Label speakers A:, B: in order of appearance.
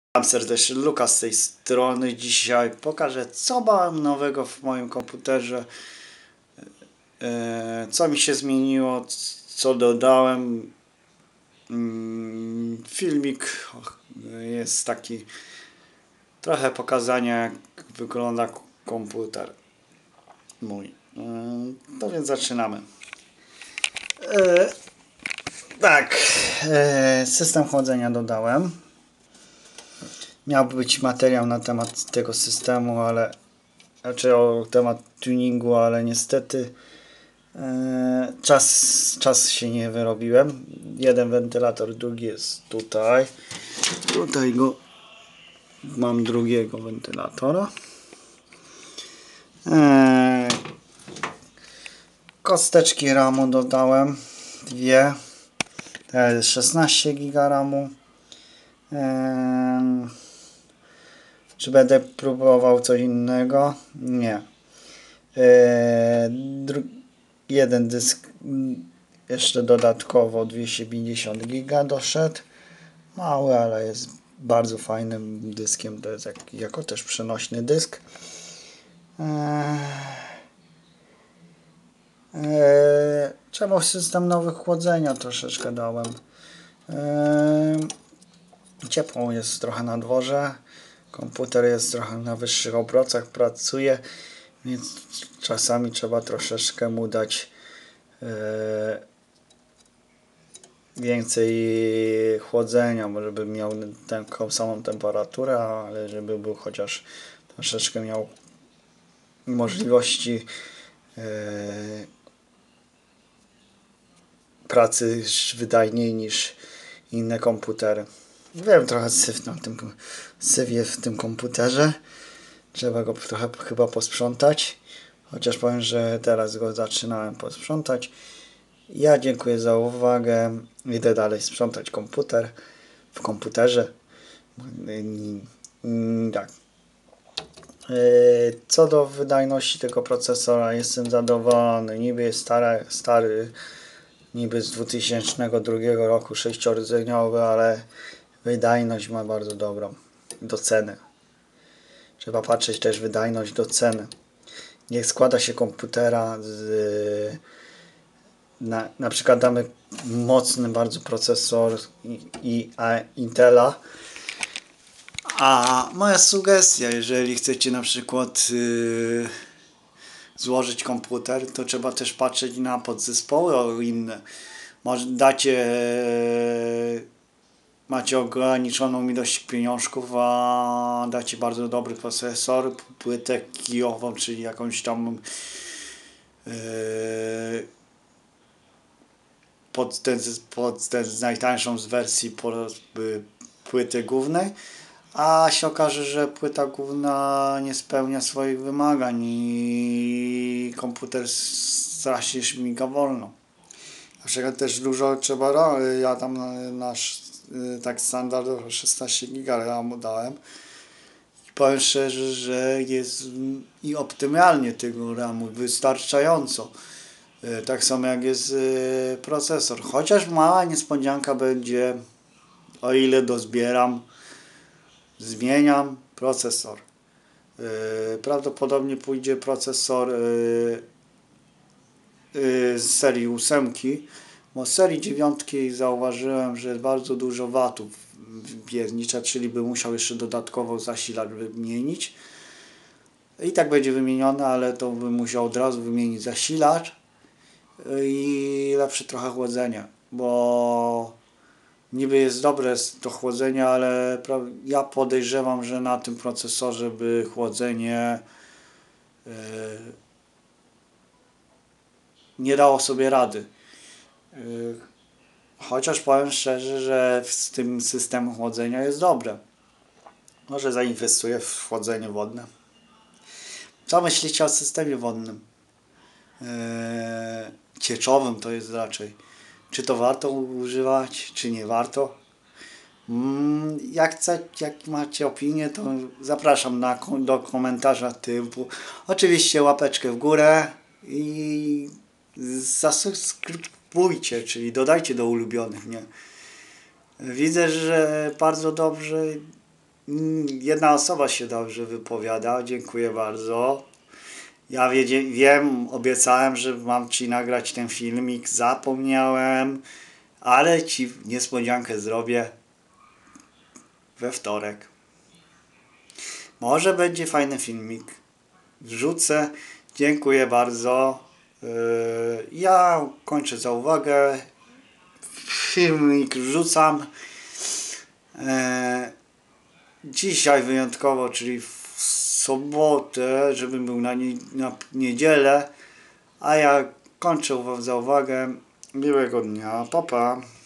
A: Witam serdecznie, Lukas z tej strony. Dzisiaj pokażę, co mam nowego w moim komputerze, co mi się zmieniło, co dodałem. Filmik jest taki trochę pokazania, jak wygląda komputer mój. No więc zaczynamy. Tak, system chłodzenia dodałem. Miał być materiał na temat tego systemu, ale raczej o temat tuningu, ale niestety czas się nie wyrobiłem. Jeden wentylator, drugi jest tutaj. Tutaj mam drugiego wentylatora. Kosteczki RAMu dodałem, dwie. To jest 16 GB RAMu. Czy będę próbował coś innego? Nie. Jeden dysk jeszcze dodatkowo 250 GB doszedł. Mały, ale jest bardzo fajnym dyskiem. To jest jako też przenośny dysk. Czemu system nowy chłodzenia troszeczkę dałem? Ciepło jest trochę na dworze. Komputer jest trochę na wyższych obrotach, pracuje, więc czasami trzeba troszeczkę mu dać więcej chłodzenia, żeby miał taką samą temperaturę, ale żeby był chociaż troszeczkę miał możliwości pracy wydajniej niż inne komputery. Wiem, trochę syfie w tym komputerze. Trzeba go trochę chyba posprzątać. Chociaż powiem, że teraz go zaczynałem posprzątać. Ja dziękuję za uwagę. Idę dalej sprzątać komputer. W komputerze. Tak. Co do wydajności tego procesora, jestem zadowolony. Niby jest stary, niby z 2002 roku, 6-rdzeniowy, ale wydajność ma bardzo dobrą. Do ceny. Trzeba patrzeć też wydajność do ceny. Nie składa się komputera na przykład damy mocny bardzo procesor Intela. A moja sugestia, jeżeli chcecie na przykład złożyć komputer, to trzeba też patrzeć na podzespoły inne. Może macie ograniczoną ilość pieniążków, a dacie bardzo dobry procesor, płytę kijową, czyli jakąś tam pod tę najtańszą z wersji płyty głównej, a się okaże, że płyta główna nie spełnia swoich wymagań i komputer strasznie śmiga wolno. Dlaczego też dużo trzeba ja tam tak standardowo 16 GB RAMu dałem i powiem szczerze, że jest i optymalnie tego RAMu wystarczająco. Tak samo jak jest procesor. Chociaż mała niespodzianka będzie, o ile dozbieram, zmieniam procesor. Prawdopodobnie pójdzie procesor z serii 8, bo z serii 9 zauważyłem, że bardzo dużo watów piernicza, czyli by musiał jeszcze dodatkowo zasilacz wymienić. I tak będzie wymienione, ale to bym musiał od razu wymienić zasilacz i lepsze trochę chłodzenie, bo niby jest dobre do chłodzenia, ale ja podejrzewam, że na tym procesorze by chłodzenie nie dało sobie rady. Chociaż powiem szczerze, że z tym systemem chłodzenia jest dobre. Może zainwestuję w chłodzenie wodne. Co myślicie o systemie wodnym? Cieczowym to jest raczej. Czy to warto używać, czy nie warto? Jak macie opinię, to zapraszam do komentarza typu. Oczywiście łapeczkę w górę i zasubskrybujcie, czyli dodajcie do ulubionych, nie? Widzę, że bardzo dobrze Jedna osoba się dobrze wypowiada, dziękuję bardzo. Ja wiem, obiecałem, że mam Ci nagrać ten filmik, zapomniałem, ale Ci niespodziankę zrobię we wtorek. Może będzie fajny filmik. Wrzucę. Dziękuję bardzo. Ja kończę za uwagę. Filmik wrzucam. Dzisiaj wyjątkowo, czyli w sobotę, żebym był na niedzielę. A ja kończę za uwagę. Miłego dnia. Pa, pa.